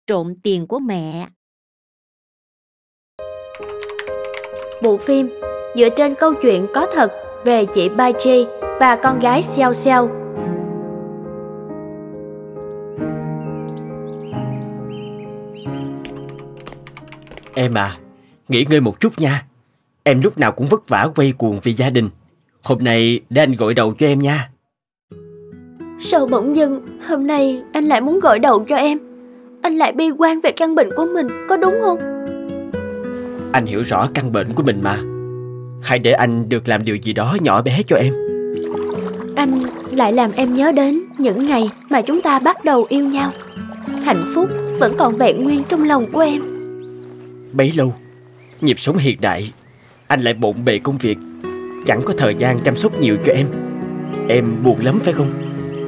trộm tiền của mẹ. Bộ phim dựa trên câu chuyện có thật về chị Bai Ji và con gái Xiao Xiao. Em à, nghỉ ngơi một chút nha. Em lúc nào cũng vất vả quay cuồng vì gia đình. Hôm nay để anh gội đầu cho em nha. Sao bỗng dưng hôm nay anh lại muốn gội đầu cho em? Anh lại bi quan về căn bệnh của mình, có đúng không? Anh hiểu rõ căn bệnh của mình mà. Hãy để anh được làm điều gì đó nhỏ bé cho em. Anh lại làm em nhớ đến những ngày mà chúng ta bắt đầu yêu nhau. Hạnh phúc vẫn còn vẹn nguyên trong lòng của em. Bấy lâu, nhịp sống hiện đại, anh lại bộn bề công việc, chẳng có thời gian chăm sóc nhiều cho em. Em buồn lắm phải không?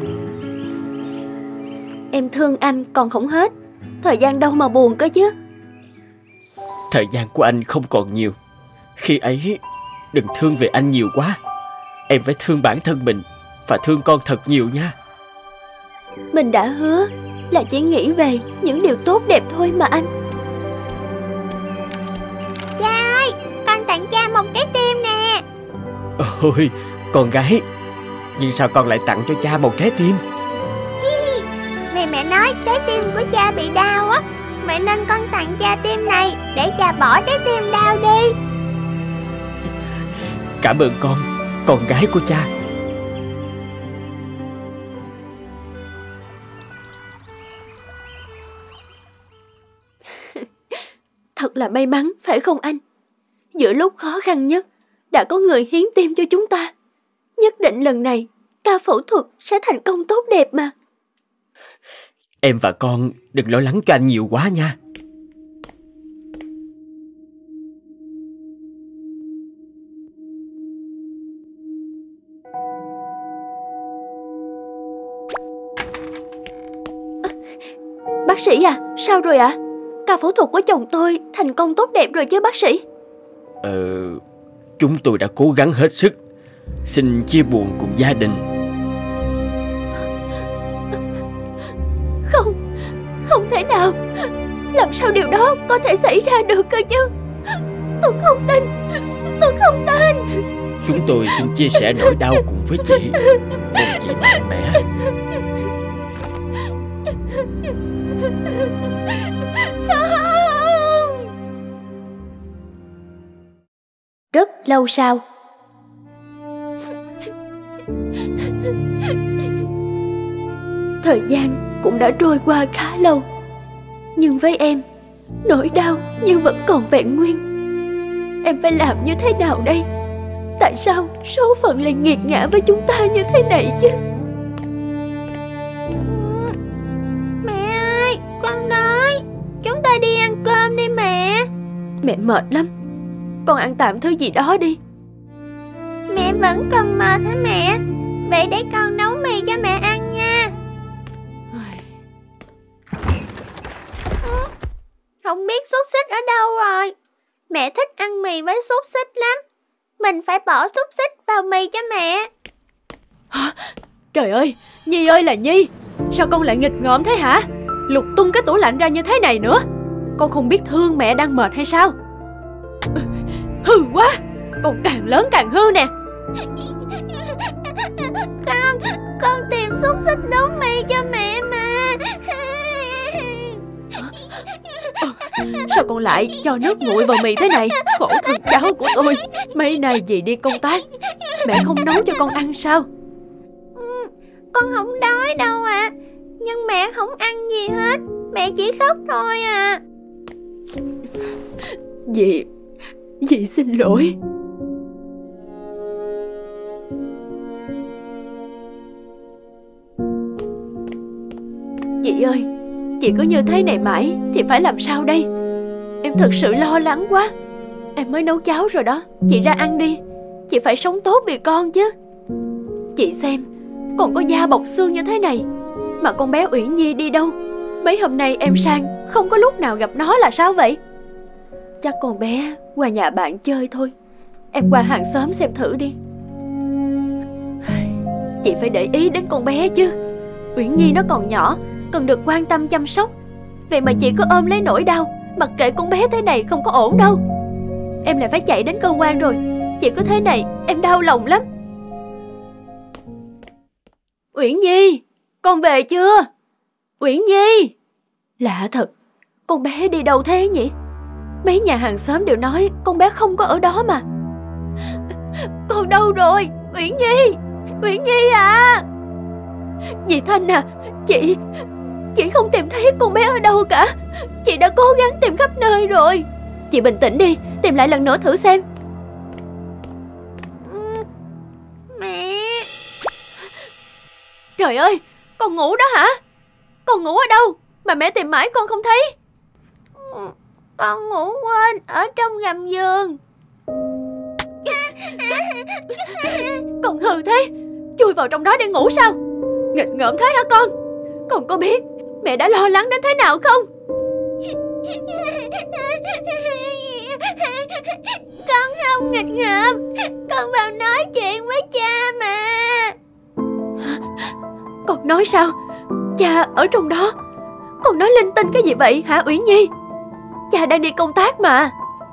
Em thương anh còn không hết, thời gian đâu mà buồn cơ chứ. Thời gian của anh không còn nhiều. Khi ấy, đừng thương về anh nhiều quá. Em phải thương bản thân mình và thương con thật nhiều nha. Mình đã hứa là chỉ nghĩ về những điều tốt đẹp thôi mà anh. Cha ơi, con tặng cha một trái tim nè. Ôi, con gái, nhưng sao con lại tặng cho cha một trái tim? Mẹ nói trái tim của cha bị đau á, vậy nên con tặng cha tim này để cha bỏ trái tim đau đi. Cảm ơn con gái của cha. Thật là may mắn, phải không anh? Giữa lúc khó khăn nhất, đã có người hiến tim cho chúng ta. Nhất định lần này, ca phẫu thuật sẽ thành công tốt đẹp mà. Em và con đừng lo lắng cho anh nhiều quá nha. Bác sĩ à, sao rồi ạ? Ca phẫu thuật của chồng tôi thành công tốt đẹp rồi chứ bác sĩ? Chúng tôi đã cố gắng hết sức. Xin chia buồn cùng gia đình. Không thể nào. Làm sao điều đó có thể xảy ra được cơ chứ? Tôi không tin. Chúng tôi xin chia sẻ nỗi đau cùng với chị. Mong chị mạnh mẽ. Rất lâu sau. Thời gian cũng đã trôi qua khá lâu, nhưng với em, nỗi đau như vẫn còn vẹn nguyên. Em phải làm như thế nào đây? Tại sao số phận lại nghiệt ngã với chúng ta như thế này chứ? Mẹ ơi, con đói. Chúng ta đi ăn cơm đi mẹ. Mẹ mệt lắm, con ăn tạm thứ gì đó đi. Mẹ vẫn còn mệt hả mẹ? Vậy để con nấu mì cho mẹ ăn nha. Không biết xúc xích ở đâu rồi. Mẹ thích ăn mì với xúc xích lắm. Mình phải bỏ xúc xích vào mì cho mẹ. Hả? Trời ơi, Nhi ơi là Nhi, sao con lại nghịch ngợm thế hả? Lục tung cái tủ lạnh ra như thế này nữa. Con không biết thương mẹ đang mệt hay sao? Hư quá, con càng lớn càng hư nè. Con tìm xúc xích nấu mì cho mẹ mà. Sao con lại cho nước nguội vào mì thế này? Khổ thân cháu của tôi. Mấy nay dì đi công tác, mẹ không nấu cho con ăn sao? Con không đói đâu ạ. Nhưng mẹ không ăn gì hết. Mẹ chỉ khóc thôi à. Dì xin lỗi. Chị ơi, chị cứ như thế này mãi thì phải làm sao đây? Em thật sự lo lắng quá. Em mới nấu cháo rồi đó, chị ra ăn đi. Chị phải sống tốt vì con chứ. Chị xem, còn có da bọc xương như thế này mà con bé Uyển Nhi đi đâu? Mấy hôm nay em sang không có lúc nào gặp nó là sao vậy? Chắc con bé qua nhà bạn chơi thôi. Em qua hàng xóm xem thử đi. Chị phải để ý đến con bé chứ. Uyển Nhi nó còn nhỏ, cần được quan tâm chăm sóc. Vậy mà chị cứ ôm lấy nỗi đau, mặc kệ con bé thế này không có ổn đâu. Em lại phải chạy đến cơ quan rồi. Chị cứ thế này em đau lòng lắm. Uyển Nhi, con về chưa? Uyển Nhi. Lạ thật, con bé đi đâu thế nhỉ? Mấy nhà hàng xóm đều nói con bé không có ở đó mà. Con đâu rồi? Uyển Nhi, Uyển Nhi à. Dì Thanh à, chị không tìm thấy con bé ở đâu cả. Chị đã cố gắng tìm khắp nơi rồi. Chị bình tĩnh đi, tìm lại lần nữa thử xem. Mẹ. Trời ơi, con ngủ đó hả? Con ngủ ở đâu mà mẹ tìm mãi con không thấy? Con ngủ quên ở trong gầm giường. Con hư thế, chui vào trong đó để ngủ sao? Nghịch ngợm thế hả con? Con có biết mẹ đã lo lắng đến thế nào không? Con không nghịch ngợm, con vào nói chuyện với cha mà. Con nói sao? Cha ở trong đó? Con nói linh tinh cái gì vậy hả Uyển Nhi? Cha đang đi công tác mà.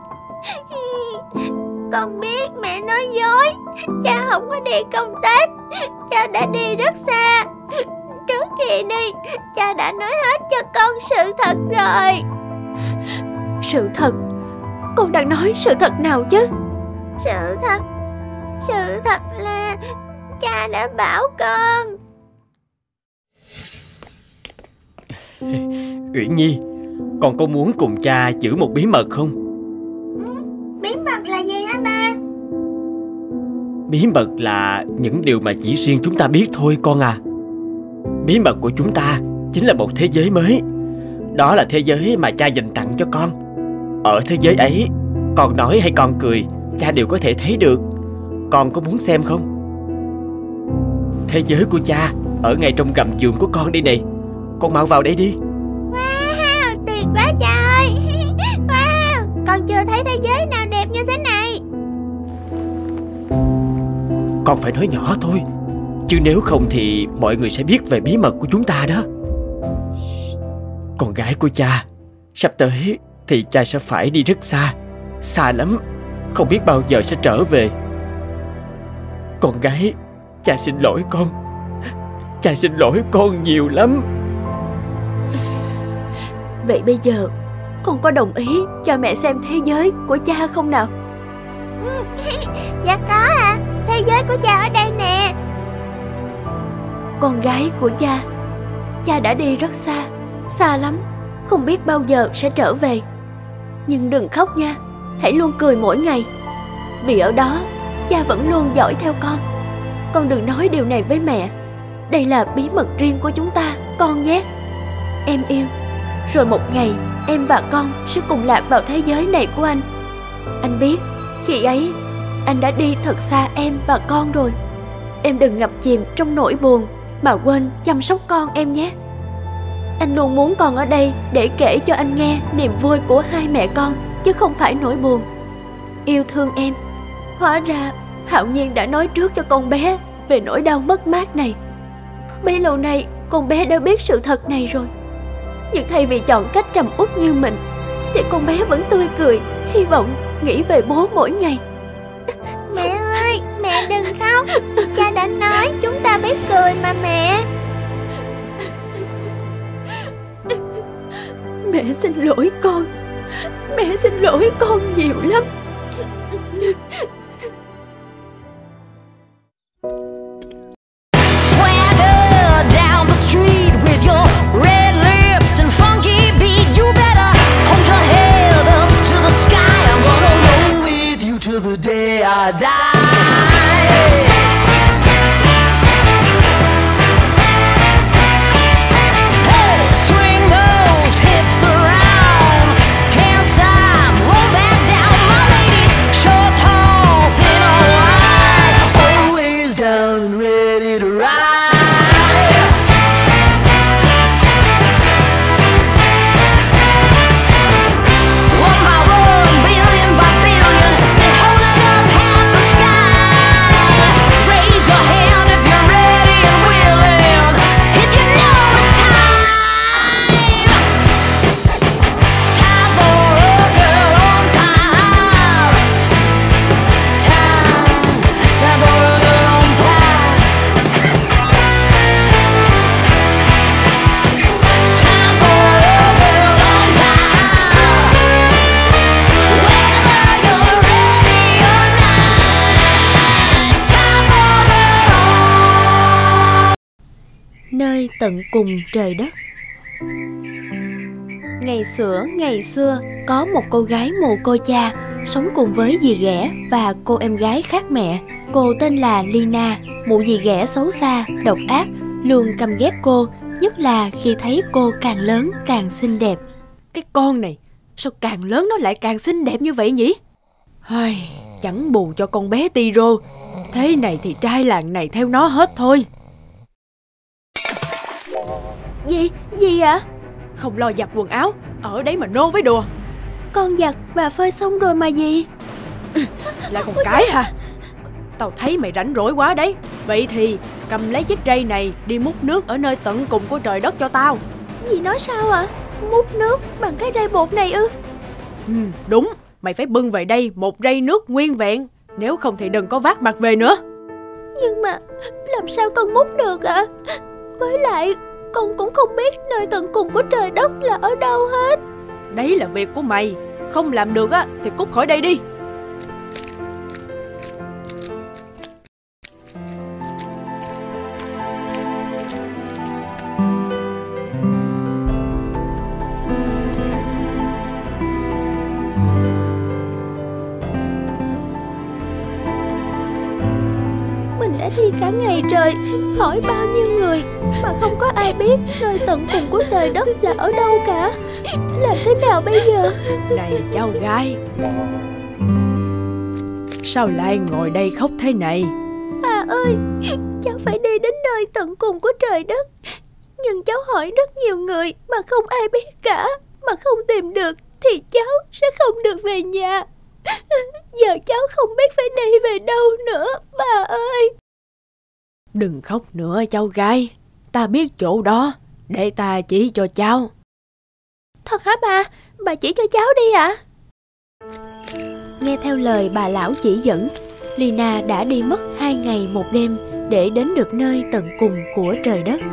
Con biết mẹ nói dối. Cha không có đi công tác. Cha đã đi rất xa. Trước khi đi, cha đã nói hết cho con sự thật rồi. Sự thật? Con đang nói sự thật nào chứ? Sự thật là cha đã bảo con. Uyển Nhi, con có muốn cùng cha giữ một bí mật không? Bí mật là gì hả ba? Bí mật là những điều mà chỉ riêng chúng ta biết thôi con à. Bí mật của chúng ta chính là một thế giới mới. Đó là thế giới mà cha dành tặng cho con. Ở thế giới ấy, con nói hay con cười, cha đều có thể thấy được. Con có muốn xem không? Thế giới của cha ở ngay trong gầm giường của con đây này. Con mau vào đây đi. Wow, tuyệt quá trời. Wow, con chưa thấy thế giới nào đẹp như thế này. Con phải nói nhỏ thôi, chứ nếu không thì mọi người sẽ biết về bí mật của chúng ta đó. Con gái của cha, sắp tới thì cha sẽ phải đi rất xa. Xa lắm, không biết bao giờ sẽ trở về. Con gái, cha xin lỗi con. Cha xin lỗi con nhiều lắm. Vậy bây giờ con có đồng ý cho mẹ xem thế giới của cha không nào? Dạ có à, thế giới của cha ở đây nè. Con gái của cha, cha đã đi rất xa, xa lắm, không biết bao giờ sẽ trở về. Nhưng đừng khóc nha, hãy luôn cười mỗi ngày. Vì ở đó, cha vẫn luôn dõi theo con. Con đừng nói điều này với mẹ. Đây là bí mật riêng của chúng ta, con nhé. Em yêu. Rồi một ngày, em và con sẽ cùng lạc vào thế giới này của anh. Anh biết, khi ấy, anh đã đi thật xa em và con rồi. Em đừng ngập chìm trong nỗi buồn mà quên chăm sóc con em nhé. Anh luôn muốn con ở đây để kể cho anh nghe niềm vui của hai mẹ con, chứ không phải nỗi buồn. Yêu thương em. Hóa ra Hạo Nhiên đã nói trước cho con bé về nỗi đau mất mát này. Bấy lâu nay con bé đã biết sự thật này rồi. Nhưng thay vì chọn cách trầm uất như mình, thì con bé vẫn tươi cười, hy vọng nghĩ về bố mỗi ngày. Mẹ ơi, mẹ đừng khóc. Cha đã nói chúng ta phải cười mà mẹ. Mẹ xin lỗi con. Mẹ xin lỗi con nhiều lắm. tận cùng trời đất. Ngày xưa có một cô gái mồ côi cha sống cùng với dì ghẻ và cô em gái khác mẹ. Cô tên là Lina. Mụ dì ghẻ xấu xa, độc ác, luôn căm ghét cô, nhất là khi thấy cô càng lớn càng xinh đẹp. Cái con này sao càng lớn nó lại càng xinh đẹp như vậy nhỉ? Chẳng bù cho con bé Tiro. Thế này thì trai làng này theo nó hết thôi. Gì ạ? Không lo giặt quần áo, ở đấy mà nôn với đùa. Con giặt và phơi xong rồi mà dì. Là con cái hả? Tao thấy mày rảnh rỗi quá đấy. Vậy thì cầm lấy chiếc rây này đi múc nước ở nơi tận cùng của trời đất cho tao. Dì nói sao ạ? Múc nước bằng cái rây bột này ư? Đúng, mày phải bưng về đây một rây nước nguyên vẹn. Nếu không thì đừng có vác mặt về nữa. Nhưng mà làm sao con múc được ạ? Với lại con cũng không biết nơi tận cùng của trời đất là ở đâu hết. Đấy là việc của mày. Không làm được á thì cút khỏi đây đi. Mình đã đi cả ngày trời, hỏi bao nhiêu người mà không có ai biết nơi tận cùng của trời đất là ở đâu cả. Làm thế nào bây giờ? Này cháu gái, sao lại ngồi đây khóc thế này? Bà ơi, cháu phải đi đến nơi tận cùng của trời đất, nhưng cháu hỏi rất nhiều người mà không ai biết cả. Mà không tìm được thì cháu sẽ không được về nhà. Giờ cháu không biết phải đi về đâu nữa, bà ơi. Đừng khóc nữa cháu gái, ta biết chỗ đó, để ta chỉ cho cháu. Thật hả bà? Bà chỉ cho cháu đi ạ? Nghe theo lời bà lão chỉ dẫn, Lina đã đi mất 2 ngày 1 đêm để đến được nơi tận cùng của trời đất.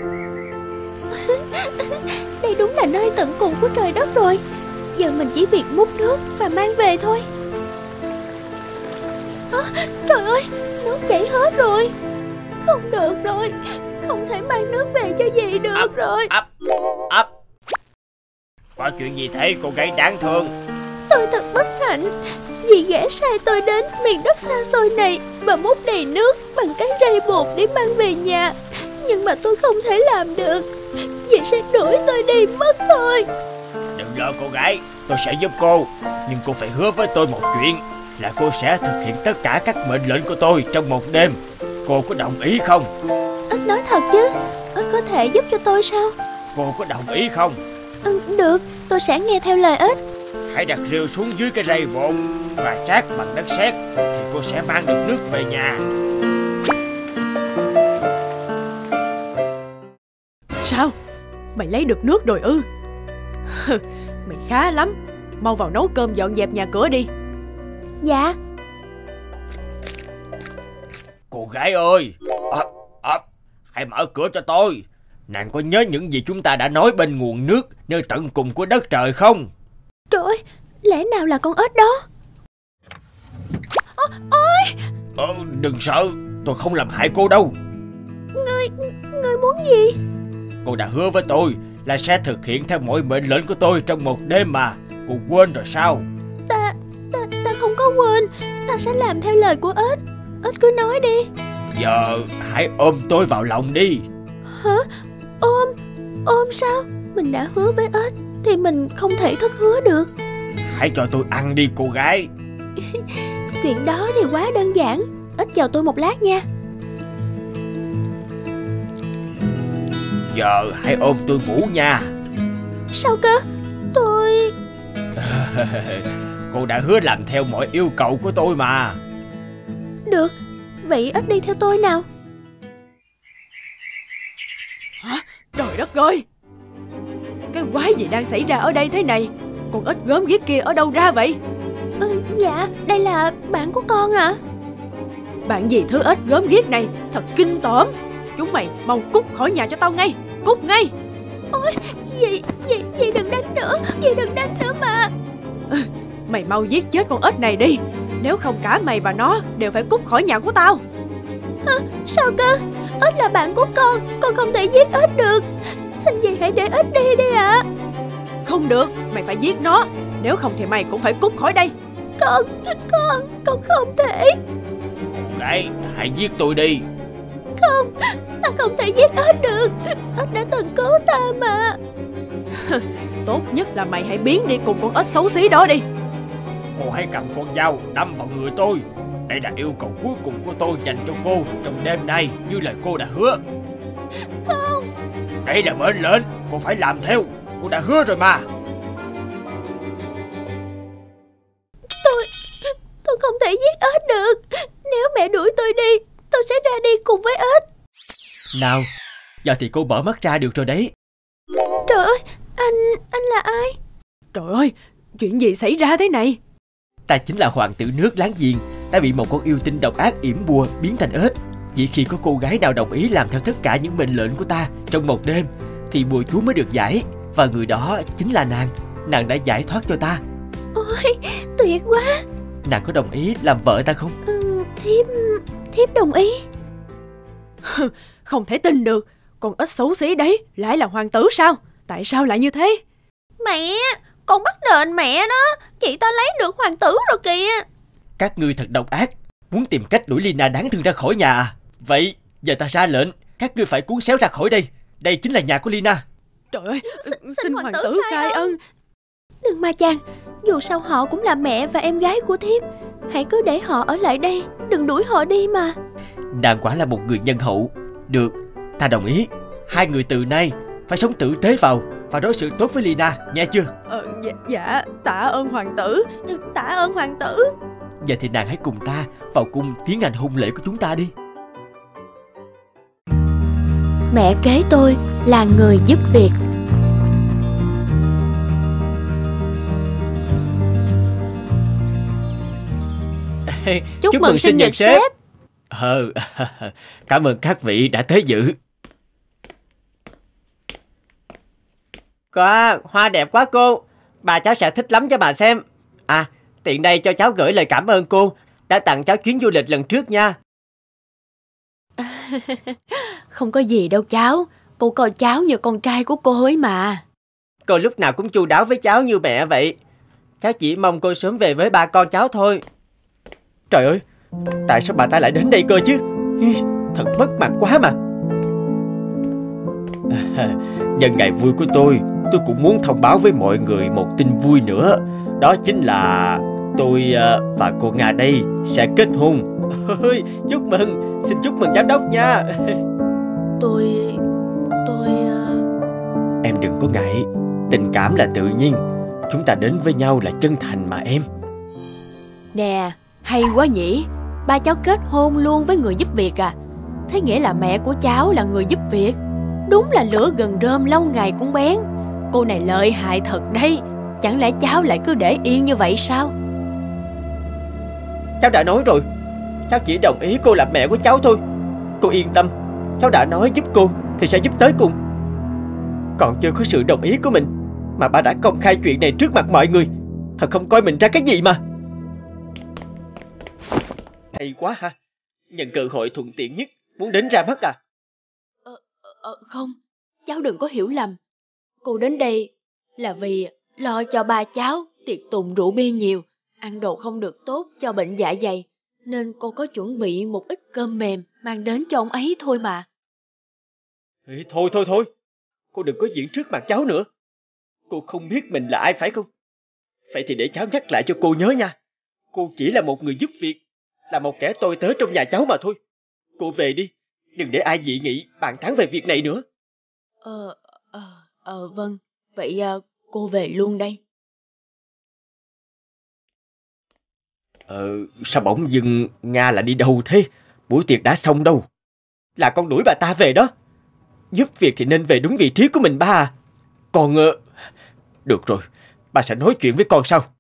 Đây đúng là nơi tận cùng của trời đất rồi. Giờ mình chỉ việc múc nước và mang về thôi. Trời ơi, nước chảy hết rồi. Không được rồi, không thể mang nước về cho dì được rồi. Có chuyện gì thế cô gái đáng thương? Tôi thật bất hạnh. Dì ghẻ sai tôi đến miền đất xa xôi này và múc đầy nước bằng cái rây bột để mang về nhà. Nhưng mà tôi không thể làm được. Dì sẽ đuổi tôi đi mất thôi. Đừng lo cô gái, tôi sẽ giúp cô. Nhưng cô phải hứa với tôi một chuyện, là cô sẽ thực hiện tất cả các mệnh lệnh của tôi trong 1 đêm. Cô có đồng ý không? Ếch nói thật chứ? Ếch có thể giúp cho tôi sao? Cô có đồng ý không? Được, tôi sẽ nghe theo lời ếch. Hãy đặt rìu xuống dưới cái rây bột và trát bằng đất sét, thì cô sẽ mang được nước về nhà. Sao? Mày lấy được nước rồi ư? Mày khá lắm. Mau vào nấu cơm dọn dẹp nhà cửa đi. Dạ. Cô gái ơi, hãy mở cửa cho tôi. Nàng có nhớ những gì chúng ta đã nói bên nguồn nước nơi tận cùng của đất trời không? Trời ơi, lẽ nào là con ếch đó? Đừng sợ, tôi không làm hại cô đâu. Ngươi muốn gì? Cô đã hứa với tôi là sẽ thực hiện theo mọi mệnh lệnh của tôi trong 1 đêm mà. Cô quên rồi sao? Ta không có quên. Ta sẽ làm theo lời của ếch. Ếch cứ nói đi. Giờ hãy ôm tôi vào lòng đi. Hả? Ôm sao? Mình đã hứa với ếch thì mình không thể thất hứa được. Hãy cho tôi ăn đi cô gái. Chuyện đó thì quá đơn giản. Ếch chờ tôi một lát nha. Giờ hãy ôm tôi ngủ nha. Sao cơ? Tôi... Cô đã hứa làm theo mọi yêu cầu của tôi mà. Được, vậy ếch đi theo tôi nào. Hả? Trời đất ơi! Cái quái gì đang xảy ra ở đây thế này? Con ếch gớm ghiếc kia ở đâu ra vậy? Dạ, đây là bạn của con ạ. Bạn gì thứ ếch gớm ghiếc này? Thật kinh tởm. Chúng mày mau cút khỏi nhà cho tao ngay. Cút ngay. Ôi, dì đừng đánh nữa. Dì đừng đánh nữa mà. Mày mau giết chết con ếch này đi. Nếu không cả mày và nó đều phải cút khỏi nhà của tao. Sao cơ? ếch là bạn của con không thể giết ếch được. Xin dì hãy để ếch đi ạ. Không được, mày phải giết nó. Nếu không thì mày cũng phải cút khỏi đây. Con không thể. Cô gái, hãy giết tôi đi. Không, ta không thể giết ếch được. Ếch đã từng cứu ta mà. Tốt nhất là mày hãy biến đi cùng con ếch xấu xí đó đi. Cô hãy cầm con dao đâm vào người tôi. Đây là yêu cầu cuối cùng của tôi dành cho cô trong đêm nay, như lời cô đã hứa. Không. Đây là mệnh lệnh, cô phải làm theo. Cô đã hứa rồi mà. Tôi không thể giết ếch được. Nếu mẹ đuổi tôi đi, tôi sẽ ra đi cùng với ếch. Nào, giờ thì cô mở mắt ra được rồi đấy. Trời ơi, anh là ai? Trời ơi, chuyện gì xảy ra thế này? Ta chính là hoàng tử nước láng giềng, đã bị một con yêu tinh độc ác yểm bùa biến thành ếch. Chỉ khi có cô gái nào đồng ý làm theo tất cả những mệnh lệnh của ta trong một đêm thì bùa chú mới được giải. Và người đó chính là nàng. Nàng đã giải thoát cho ta. Ôi, tuyệt quá. Nàng có đồng ý làm vợ ta không? Thiếp đồng ý. Không thể tin được. Con ếch xấu xí đấy lại là hoàng tử sao? Tại sao lại như thế? Mẹ, con bắt đền mẹ đó. Chị ta lấy được hoàng tử rồi kìa. Các ngươi thật độc ác, muốn tìm cách đuổi Lina đáng thương ra khỏi nhà à? Vậy giờ ta ra lệnh, các ngươi phải cuốn xéo ra khỏi đây. Đây chính là nhà của Lina. Trời ơi, xin hoàng tử khai ân. Đừng mà chàng, dù sao họ cũng là mẹ và em gái của thiếp. Hãy cứ để họ ở lại đây, đừng đuổi họ đi mà. Nàng quả là một người nhân hậu. Được, ta đồng ý. Hai người từ nay phải sống tử tế vào và đối xử tốt với Lina, nghe chưa? Dạ, tạ ơn hoàng tử. Tạ ơn hoàng tử. Giờ thì nàng hãy cùng ta vào cung tiến hành hôn lễ của chúng ta đi. Mẹ kế tôi là người giúp việc. Chúc mừng sinh nhật sếp. Cảm ơn các vị đã tới dự. Hoa đẹp quá cô. Bà cháu sẽ thích lắm cho bà xem. À, tiện đây cho cháu gửi lời cảm ơn cô đã tặng cháu chuyến du lịch lần trước nha. Không có gì đâu cháu. Cô coi cháu như con trai của cô ấy mà. Cô lúc nào cũng chu đáo với cháu như mẹ vậy. Cháu chỉ mong cô sớm về với ba con cháu thôi. Trời ơi, tại sao bà ta lại đến đây cơ chứ? Thật mất mặt quá mà. Nhân ngày vui của tôi cũng muốn thông báo với mọi người một tin vui nữa. Đó chính là tôi và cô Nga đây sẽ kết hôn. Chúc mừng, xin chúc mừng giám đốc nha. Tôi Em đừng có ngại, tình cảm là tự nhiên. Chúng ta đến với nhau là chân thành mà em. Nè, hay quá nhỉ. Ba cháu kết hôn luôn với người giúp việc à? Thế nghĩa là mẹ của cháu là người giúp việc. Đúng là lửa gần rơm lâu ngày cũng bén. Cô này lợi hại thật đấy. Chẳng lẽ cháu lại cứ để yên như vậy sao? Cháu đã nói rồi, cháu chỉ đồng ý cô làm mẹ của cháu thôi. Cô yên tâm, cháu đã nói giúp cô thì sẽ giúp tới cùng. Còn chưa có sự đồng ý của mình mà bà đã công khai chuyện này trước mặt mọi người. Thật không coi mình ra cái gì mà. Hay quá ha. Nhận cơ hội thuận tiện nhất muốn đến ra mắt à? Không, cháu đừng có hiểu lầm. Cô đến đây là vì lo cho ba cháu tiệc tùng rượu bia nhiều, ăn đồ không được tốt cho bệnh dạ dày, nên cô có chuẩn bị một ít cơm mềm mang đến cho ông ấy thôi mà. Ê, thôi, cô đừng có diễn trước mặt cháu nữa. Cô không biết mình là ai phải không? Vậy thì để cháu nhắc lại cho cô nhớ nha. Cô chỉ là một người giúp việc, là một kẻ tôi tớ trong nhà cháu mà thôi. Cô về đi, đừng để ai dị nghị bàn tán về việc này nữa. Vâng, vậy cô về luôn đây. Sao bỗng dưng Nga là đi đâu thế? Buổi tiệc đã xong đâu. Là con đuổi bà ta về đó. Giúp việc thì nên về đúng vị trí của mình ba à. Còn được rồi, bà sẽ nói chuyện với con sau.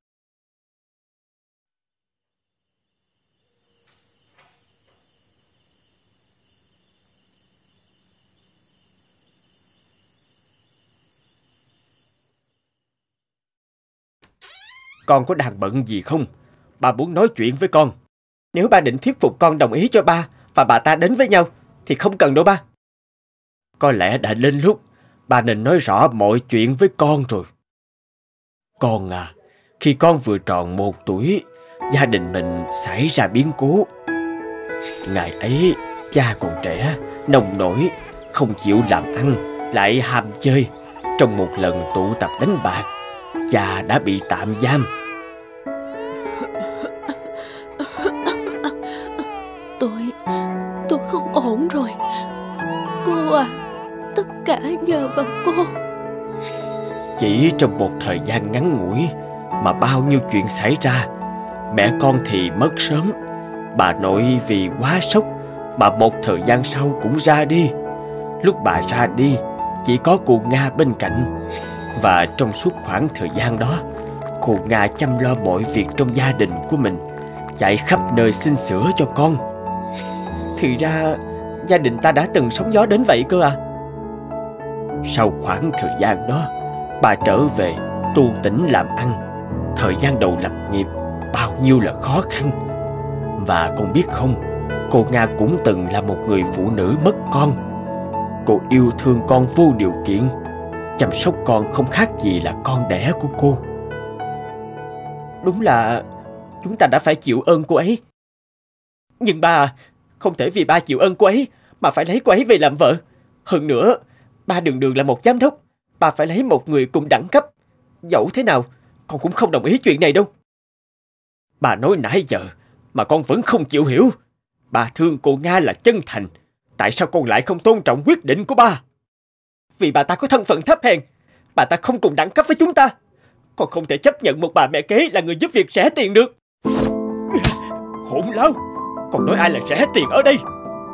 Con có đang bận gì không? Ba muốn nói chuyện với con. Nếu ba định thuyết phục con đồng ý cho ba và bà ta đến với nhau thì không cần đâu ba. Có lẽ đã đến lúc ba nên nói rõ mọi chuyện với con rồi. Con à, khi con vừa tròn 1 tuổi, gia đình mình xảy ra biến cố. Ngày ấy, cha còn trẻ, nông nổi, không chịu làm ăn, lại ham chơi. Trong một lần tụ tập đánh bạc, cha đã bị tạm giam. Tôi không ổn rồi. Cô à, tất cả nhờ vào cô. Chỉ trong một thời gian ngắn ngủi mà bao nhiêu chuyện xảy ra. Mẹ con thì mất sớm, bà nội vì quá sốc mà một thời gian sau cũng ra đi. Lúc bà ra đi, chỉ có cô Nga bên cạnh. Và trong suốt khoảng thời gian đó, cô Nga chăm lo mọi việc trong gia đình của mình, chạy khắp nơi xin sữa cho con. Thì ra gia đình ta đã từng sóng gió đến vậy cơ à. Sau khoảng thời gian đó, bà trở về tu tỉnh làm ăn. Thời gian đầu lập nghiệp bao nhiêu là khó khăn. Và con biết không, cô Nga cũng từng là một người phụ nữ mất con. Cô yêu thương con vô điều kiện, chăm sóc con không khác gì là con đẻ của cô. Đúng là chúng ta đã phải chịu ơn cô ấy. Nhưng ba, không thể vì ba chịu ơn cô ấy mà phải lấy cô ấy về làm vợ. Hơn nữa, ba đường đường là một giám đốc, ba phải lấy một người cùng đẳng cấp. Dẫu thế nào, con cũng không đồng ý chuyện này đâu. Bà nói nãy giờ mà con vẫn không chịu hiểu. Bà thương cô Nga là chân thành. Tại sao con lại không tôn trọng quyết định của ba? Vì bà ta có thân phận thấp hèn, bà ta không cùng đẳng cấp với chúng ta. Con không thể chấp nhận một bà mẹ kế là người giúp việc rẻ tiền được. Hỗn láo, con nói ai là rẻ tiền ở đây?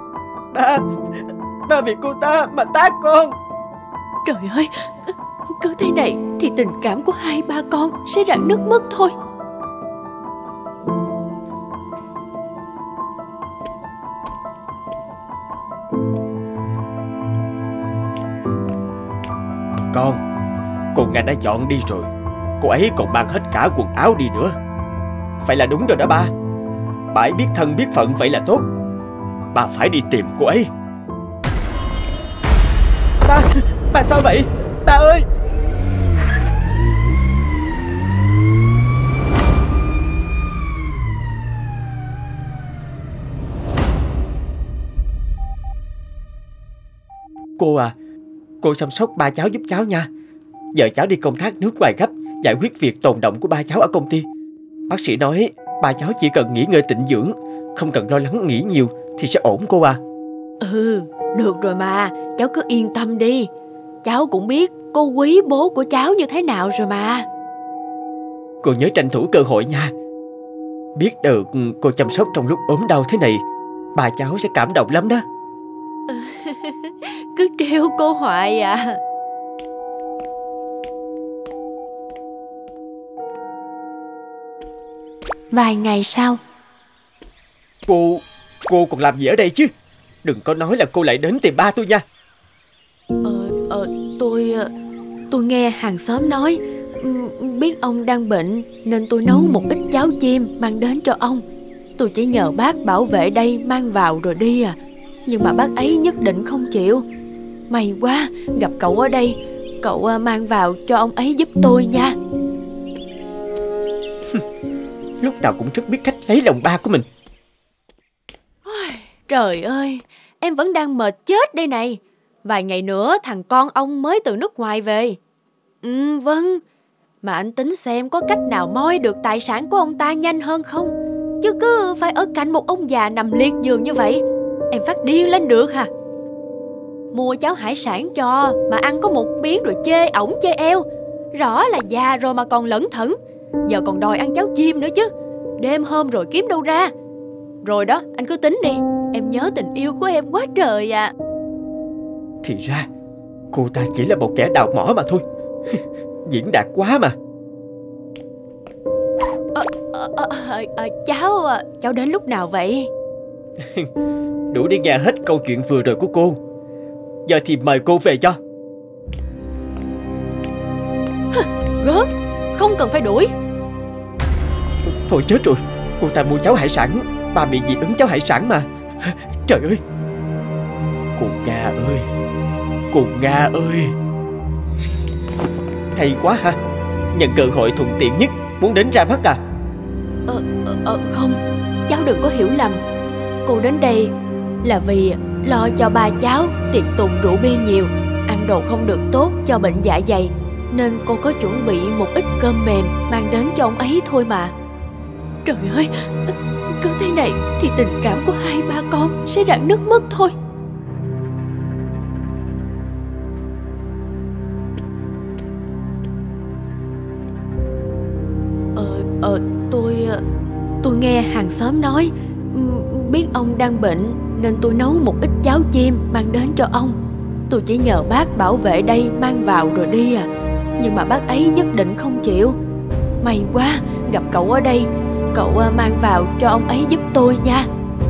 Ba vì cô ta mà tát con. Trời ơi, cứ thế này thì tình cảm của hai ba con sẽ rạn nứt mất thôi. Cô Nga đã dọn đi rồi. Cô ấy còn mang hết cả quần áo đi nữa. Vậy là đúng rồi đó ba. Bà ấy biết thân biết phận vậy là tốt. Ba phải đi tìm cô ấy. Ba sao vậy? Ba ơi! Cô à, cô chăm sóc ba cháu giúp cháu nha. Giờ cháu đi công tác nước ngoài gấp, giải quyết việc tồn đọng của ba cháu ở công ty. Bác sĩ nói ba cháu chỉ cần nghỉ ngơi tịnh dưỡng, không cần lo lắng nghĩ nhiều thì sẽ ổn cô à. Ừ, được rồi mà, cháu cứ yên tâm đi. Cháu cũng biết cô quý bố của cháu như thế nào rồi mà. Cô nhớ tranh thủ cơ hội nha. Biết được cô chăm sóc trong lúc ốm đau thế này, ba cháu sẽ cảm động lắm đó. Cứ trêu cô hoài à. Vài ngày sau. Cô còn làm gì ở đây chứ? Đừng có nói là cô lại đến tìm ba tôi nha. Tôi nghe hàng xóm nói biết ông đang bệnh nên tôi nấu một ít cháo chim mang đến cho ông. Tôi chỉ nhờ bác bảo vệ đây mang vào rồi đi à. Nhưng mà bác ấy nhất định không chịu. May quá gặp cậu ở đây. Cậu mang vào cho ông ấy giúp tôi nha. Lúc nào cũng rất biết cách lấy lòng ba của mình. Trời ơi, em vẫn đang mệt chết đây này. Vài ngày nữa thằng con ông mới từ nước ngoài về. Vâng. Mà anh tính xem có cách nào moi được tài sản của ông ta nhanh hơn không? Chứ cứ phải ở cạnh một ông già nằm liệt giường như vậy, em phát điên lên được hả? Mua cháo hải sản cho mà ăn có một miếng rồi chê ổng chê eo. Rõ là già rồi mà còn lẩn thẩn. Giờ còn đòi ăn cháo chim nữa chứ. Đêm hôm rồi kiếm đâu ra. Rồi đó, anh cứ tính đi. Em nhớ tình yêu của em quá trời à. Thì ra cô ta chỉ là một kẻ đào mỏ mà thôi. Diễn đạt quá mà. Cháu đến lúc nào vậy? Đủ đi nghe hết câu chuyện vừa rồi của cô. Giờ thì mời cô về cho. Gớm, không cần phải đuổi. Thôi chết rồi, cô ta mua cháo hải sản, ba bị dị ứng cháo hải sản mà. Trời ơi. Cô Nga ơi, cô Nga ơi. Hay quá ha, nhận cơ hội thuận tiện nhất muốn đến ra mắt à? Không, cháu đừng có hiểu lầm. Cô đến đây là vì lo cho ba cháu tiệc tùng rượu bia nhiều, ăn đồ không được tốt cho bệnh dạ dày, nên cô có chuẩn bị một ít cơm mềm mang đến cho ông ấy thôi mà. Trời ơi, cứ thế này thì tình cảm của hai ba con sẽ rạn nứt mất thôi. Tôi nghe hàng xóm nói biết ông đang bệnh nên tôi nấu một ít cháo chim mang đến cho ông. Tôi chỉ nhờ bác bảo vệ đây mang vào rồi đi à, nhưng mà bác ấy nhất định không chịu. May quá gặp cậu ở đây, cậu mang vào cho ông ấy giúp tôi nha.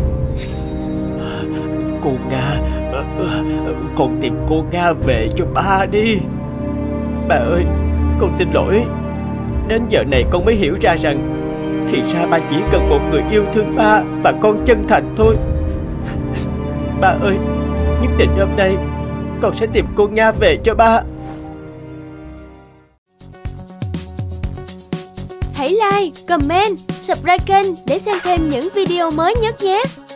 Cô Nga, con tìm cô Nga về cho ba đi. Ba ơi, con xin lỗi. Đến giờ này con mới hiểu ra rằng thì ra ba chỉ cần một người yêu thương ba và con chân thành thôi. Ba ơi, nhất định hôm nay con sẽ tìm cô Nga về cho ba. Hãy like, comment, subscribe kênh để xem thêm những video mới nhất nhé.